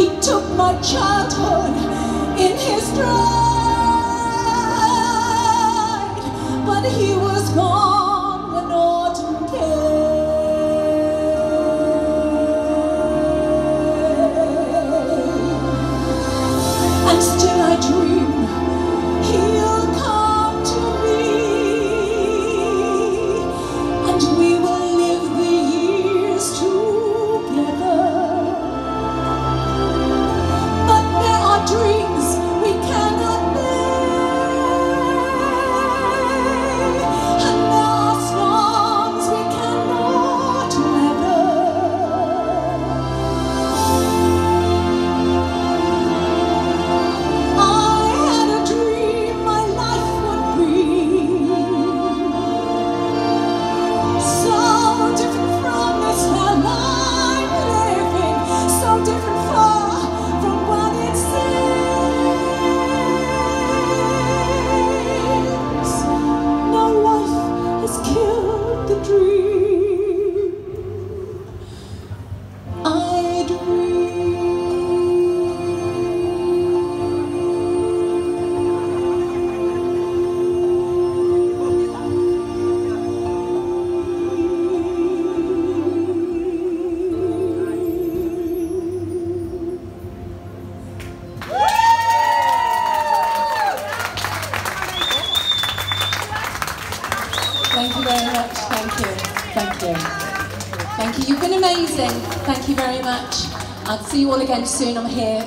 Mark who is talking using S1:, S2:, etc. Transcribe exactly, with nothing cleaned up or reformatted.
S1: He took my childhood in his stride, but he was gone when autumn came. And still I dream he'll come to me, and we will live the years together. But there are dreams we cannot bear, and there are songs we cannot weather. I had a dream my life would be so different from this hell I'm living, so different far from what it seems. Now life has killed the dream I Thank you very much. Thank you. Thank you. Thank you. You've been amazing. Thank you very much. I'll see you all again soon. I'm here.